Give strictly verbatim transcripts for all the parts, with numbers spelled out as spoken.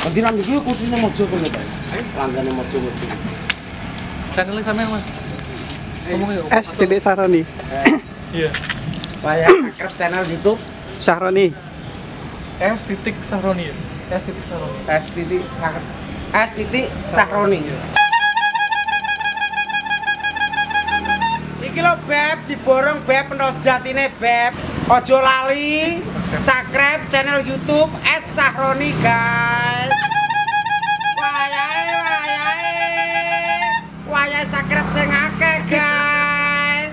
Nanti nanti gue khususnya mojo kan ya, langgane mojo-mojo. Channelnya sama yang mas. Ngomongnya S titik Sahroni. Iya. Saya subscribe channel YouTube Sahroni. S titik Sahroni. S titik Sahroni. S titik Sahroni. S titik Sahroni. Iki lo beb diborong beb penos jatine beb. Ojo lali subscribe channel YouTube S Sahroni guys. Wayahe wayahe. Wayahe subscribe sing akeh guys.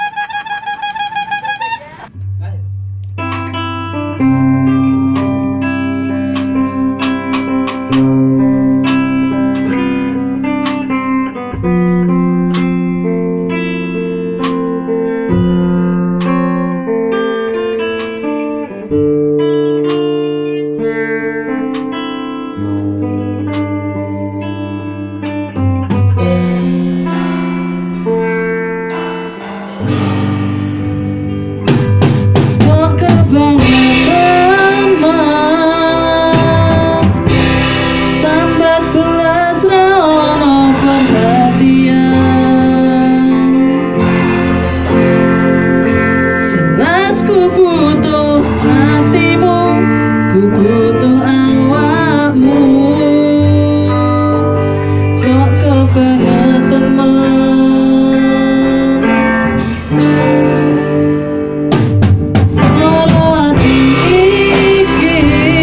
Ku butuh hatimu, ku butuh awakmu. Kok kepengen temen loro hati iki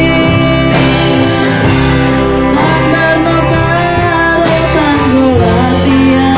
tambarno karo tanggo latihan.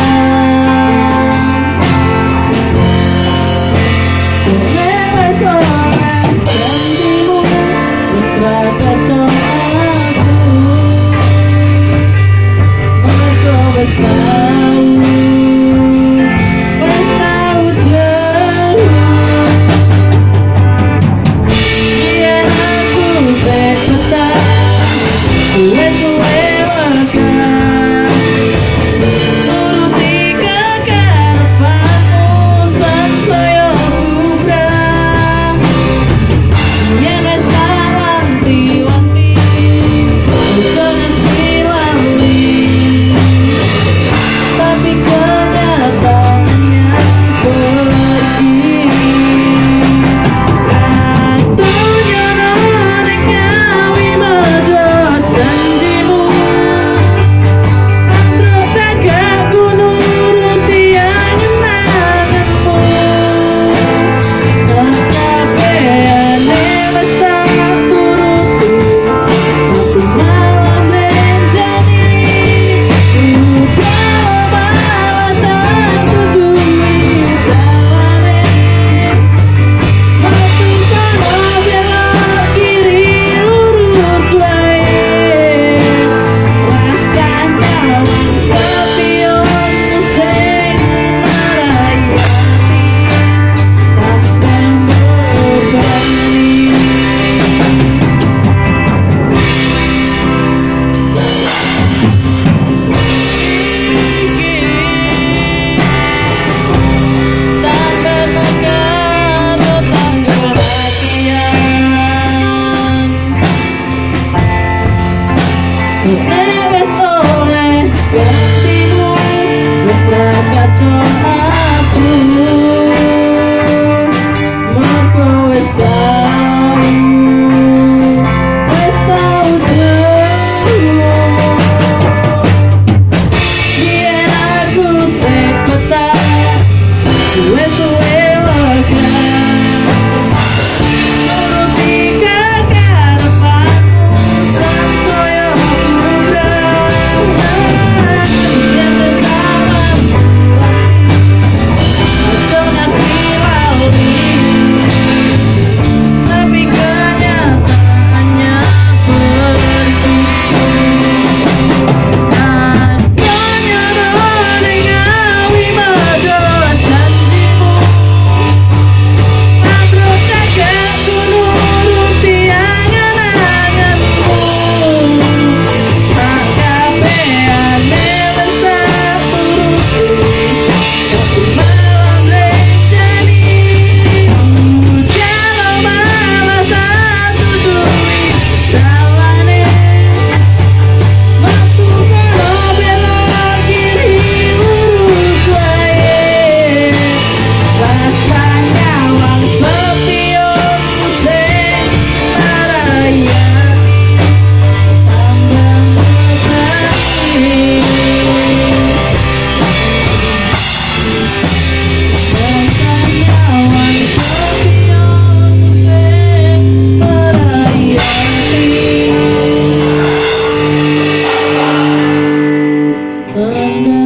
Anda